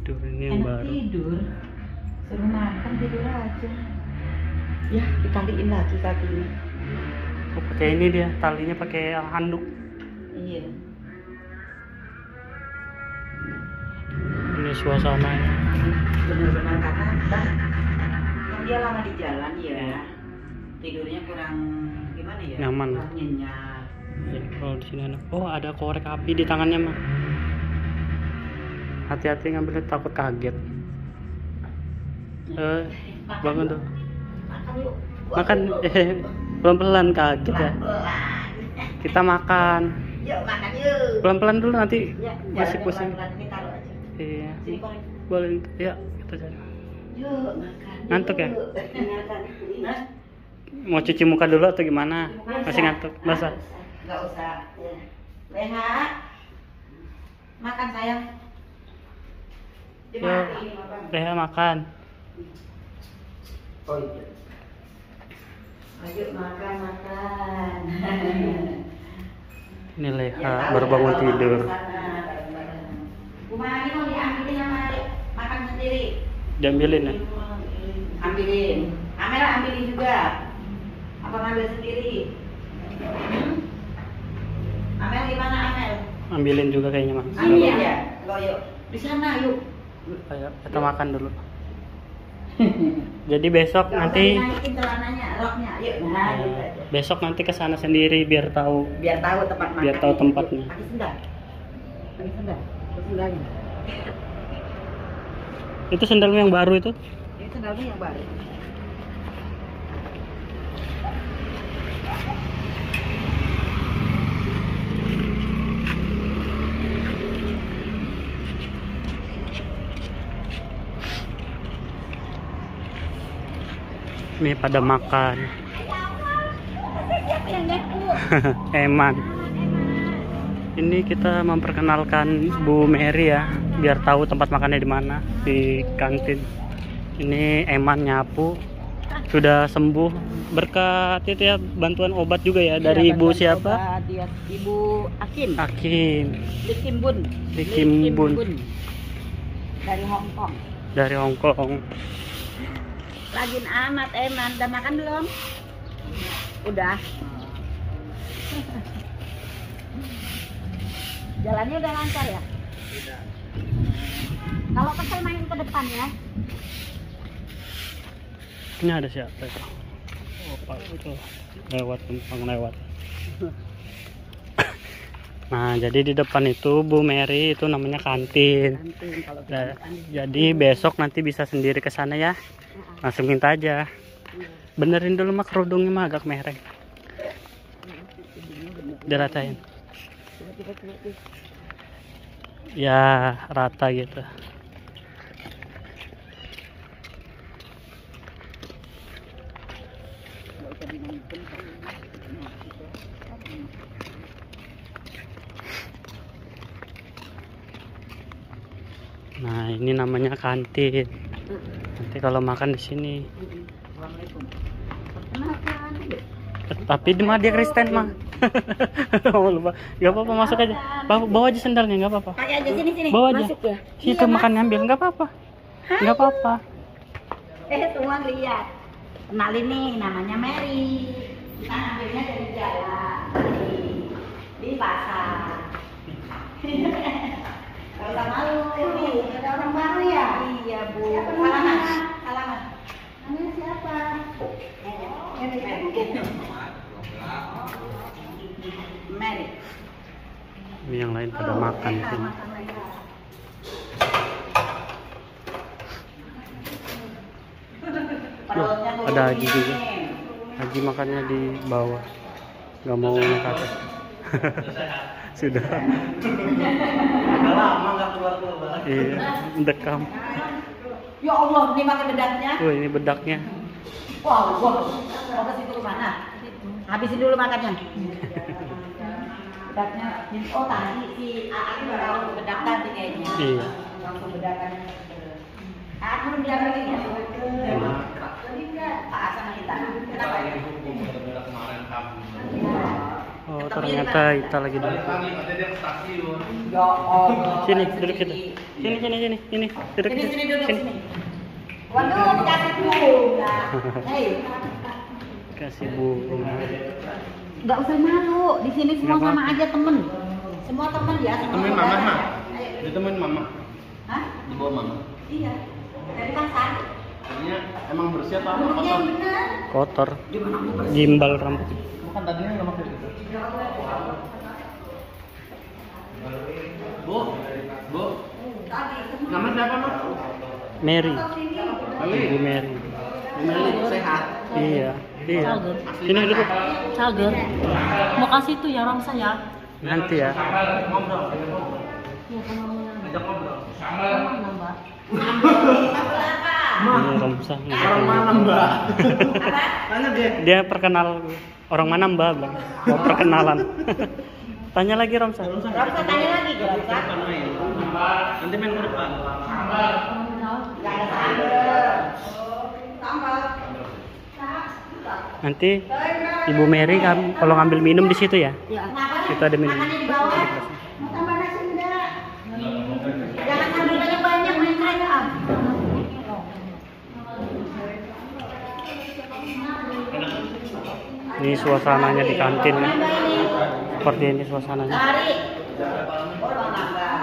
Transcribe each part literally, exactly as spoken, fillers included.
tidur. Ini yang Enak baru. tidur. Suruh makan tidur aja. Ya, ditaliin lagi kakinya. Oh, pakai ini dia, talinya pakai handuk. Iya. Ini suasananya. Benar-benar karena kan dia lama di jalan ya. Tidurnya kurang gimana ya? Nyaman. Kurang nyenyak. Ya, kalau di sini enak. Oh, ada korek api di tangannya mah. Hati-hati ngambilnya, takut kaget. Eh, bangun tuh. Makan yuk. Makan, eh, pelan-pelan kaget ya. Pelan-pelan. Kita makan. Yuk makan yuk. Pelan-pelan dulu nanti Ya, masih jalannya pusing. pelan-pelan, ini taruh aja. Iya. Sini korek. Boleh. Ya, kita cari. Yuk makan. Ngantuk ya? Yuk. Makan. Hah? Mau cuci muka dulu atau gimana? Masih ngantuk? Basah. Nggak usah. Ya. Leha, makan sayang. Yuk, Dimatiin ini Bang. Leha makan. Oh iya. Ayo makan makan. Ini Leha Ya, baru tahu bangun ya, kalau tidur. makan sana, bareng-bareng. Kumah ini mau diambilin sama makan sendiri. Diambilin ya? Ambilin. Amel ambilin juga. Apa ngambil sendiri? Hmm? Amel gimana Amel? Ambilin juga kayaknya mah. Ambil ya. Lo yuk. Di sana yuk. Ayo kita makan dulu. Jadi besok Nggak usah nanti dinaikin celananya, roknya. Yuk. Nah, eh, gitu aja. besok nanti ke sana sendiri biar tahu. Biar tahu tempat makan. Biar tahu tempatnya. Pakai sendal. Pakai sendal. Pakai sendalnya. Itu sendalmu yang baru itu? Ini sendalnya yang baru. Ini pada makan. Siapa yang ngaku? Eman. Ini kita memperkenalkan Bu Mary ya, biar tahu tempat makannya di mana, di kantin. Ini Eman nyapu, sudah sembuh berkat itu ya, bantuan obat juga ya dari Ibu siapa? Dia Ibu Akin. Akin. Di Kimbun. Di Kimbun. Dari Hong Kong. Dari Hong Kong. Rajin amat Eman. Udah makan belum? Udah. Jalannya udah lancar ya? Tidak. Kalau kesel main ke depan ya. Ini ada siapa itu? Oh, Pak itu lewat, numpang lewat. Nah, jadi di depan itu Bu Mary itu namanya kantin. Kantin kalau kita Nah, makan di- jadi besok nanti bisa sendiri ke sana ya. Langsung minta aja. Benerin dulu mah kerudungnya mah agak mereng. Diratain. Ya, rata gitu. Nah, ini namanya kantin. Nanti kalau makan di sini. Tapi di mah dia Kristen mah. Oh, lupa. Gak apa-apa, masuk aja. Bawa, bawa aja sendalnya, nggak apa-apa. Pakai aja sini sini. Bawa aja. Masuk ya. Situ makan ambil, nggak apa-apa. Nggak apa-apa. Eh tuan lihat. Kenalin nih namanya Mary. Kita ambilnya dari jalan. Di, di pasar. Kalau usah malu, ini ada orang baru ya? Iya bu. Salaman, salaman. Namanya siapa? Mary. Mary. Ini yang lain pada makan di sini. Loh, ada Haji juga. Haji makannya di bawah, nggak mau naik ke atas. Sudah. Udah lama nggak keluar keluar. Iya, dekam. Ya Allah, ini pakai bedaknya. Oh, ini bedaknya. Wah, wah. Mau ke situ kemana? Habisin dulu makannya. Bedaknya, oh tadi si Aak baru bedak tadi kayaknya. Iya. Langsung bedakan. Aak belum diambilin ya? Jadi enggak, Pak sama kita. Kenapa ya? Bener-bener kemarin kamu. Oh, ternyata kita lagi duduk. Pagi ada dia ke stasiun. Ya Allah. Sini, duduk kita. Sini sini sini ini. Duduk Sini sini. sini duduk Sini. sini. Waduh, dikasih bunga. Hei, Kasih bunga. nggak usah malu. Di sini semua Nggak sama aja temen. Semua temen ya. Semua Temuin saudara. mama, Ma. Ayo. Ditemuin mama. Hah? Di bawah mama. Iya. Dari pasar. Tadinya emang bersih apa? Iya Kotor. bener. Kotor. Di mana aku bersih? Gimbal rambut. Bukan tadinya nggak pakai gitu. Bu, bu. Nama siapa, Ma? Mary. Meli. Ibu Mary. Bu Meli sehat. Iya. Iya. Sini duduk. Cager. Mau kasih tuh ya Ramsa ya. Nanti ya. Ngobrol. Iya sama Ajak ngobrol. Sama nambah. Ini Romsa. Orang mana, Mbak? Tanya deh. Dia perkenal orang mana Mbak bilang. Oh, perkenalan. Tanya lagi Romsa. Ramsa tanya lagi ke Ramsa. Nanti main ke depan. Gak ada sambal. Sambal. Nanti Ibu Mary kan kalau ngambil minum di situ ya. Iya. Kenapa sih? Itu ada minum. Makannya di bawah. Mau tambah nasi enggak? Jangan ambil banyak-banyak, main ayam. Ini suasananya di kantin ya. Nambah ini. Seperti ini suasananya. Lari. Oh, nambah.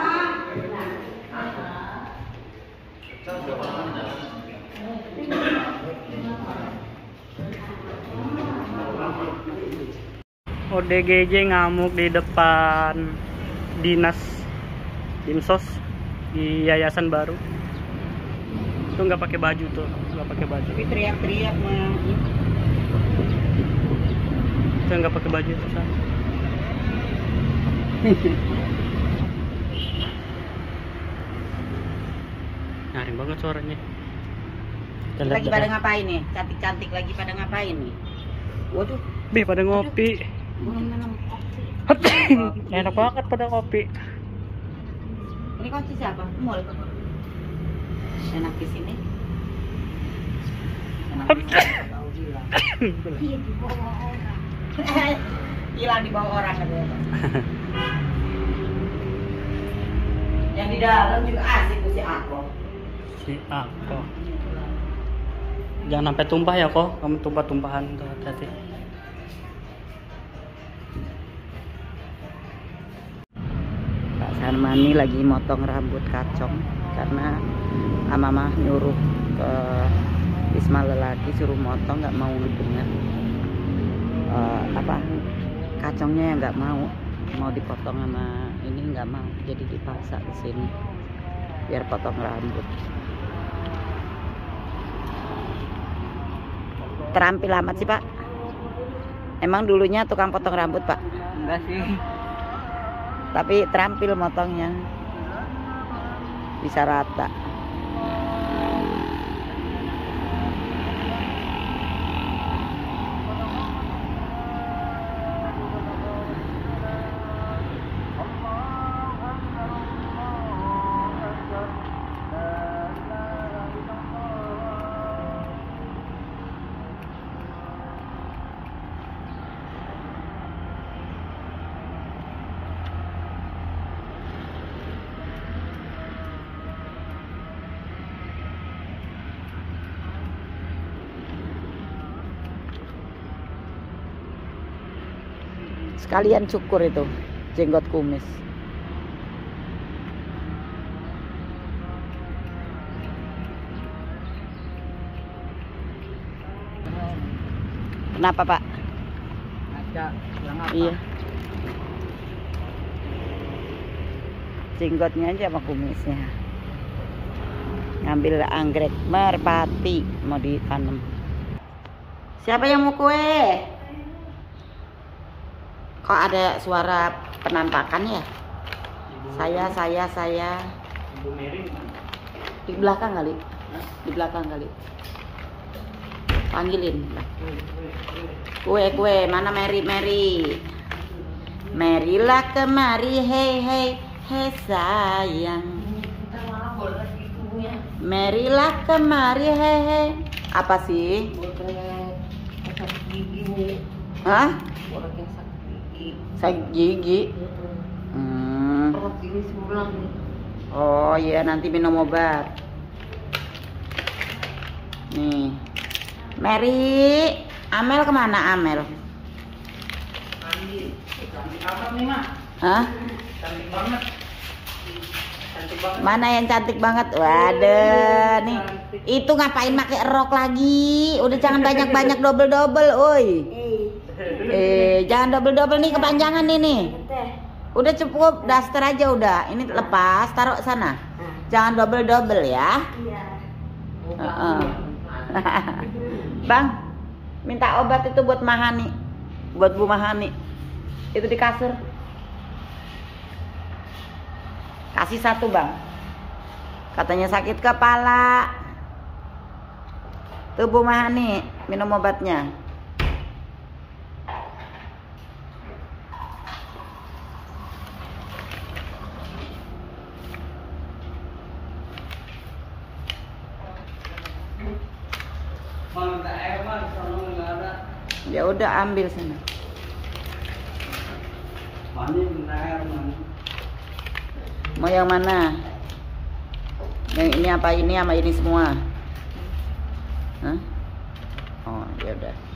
O D G J ngamuk di depan dinas Dinsos di Yayasan Baru. Itu nggak pakai baju tuh, nggak pakai baju. Tapi teriak-teriak mah. Itu nggak pakai baju tuh sana. Nyaring banget suaranya. Kita lihat Lagi pada dah. ngapain nih? Cantik-cantik lagi pada ngapain nih? Waduh, Bih, pada ngopi. belum minum kopi. Enak banget pada kopi. Ini kunci siapa? Mul. Enak di sini. Enak di sini. Tahu hilang. Iya, di bawah orang. Hilang di bawah orang katanya. Yang di dalam juga asik tuh si Ako. Si Ako. Jangan sampai tumpah ya kok, kamu tumpah-tumpahan tuh hati-hati. Pak Sarmani lagi motong rambut kacong karena Mama nyuruh ke Wisma Lelaki suruh motong, nggak mau dengan uh, apa kacongnya yang nggak mau mau dipotong sama ini nggak mau, jadi dipaksa ke sini biar potong rambut. Terampil amat sih Pak. Emang dulunya tukang potong rambut Pak? Enggak sih. Tapi terampil motongnya, bisa rata. Sekalian cukur itu jenggot kumis. Kenapa Pak? Ada yang apa? Iya. Jenggotnya aja sama kumisnya. Ngambil anggrek merpati mau ditanam. Siapa yang mau kue? Kok ada suara penampakan ya? Saya, saya, saya. Ibu Mary Di belakang kali. Di belakang kali. Panggilin. Kue, kue, mana Mary, Mary? Marylah kemari, hei, hei, hei sayang. Marylah kemari, hei, hei. Apa sih? Hah? Sakit gigi. Hmm. Oh iya, nanti minum obat. Nih, Mary, Amel kemana Amel? Mandi. Cantik amat nih, Mak. Hah? Cantik banget. Cantik banget. Mana yang cantik banget? Waduh, nih. Itu ngapain pakai rok lagi? Udah jangan banyak-banyak double-double, oi. Eh, jangan double-double nih, kepanjangan nih nih. Udah cukup, daster aja udah. Ini lepas, taruh sana. Jangan double-double ya. Iya. Heeh. Bang, minta obat itu buat Mahani, buat Bu Mahani. Itu di kasur. Kasih satu bang. Katanya sakit kepala. Tuh Bu Mahani, minum obatnya. Mana tak air, Mak? Sono enggak ada. Ya udah ambil sana. Mandi minta air, Mak. Mau yang mana? Yang ini apa ini sama ini semua? Hah? Oh, ya udah.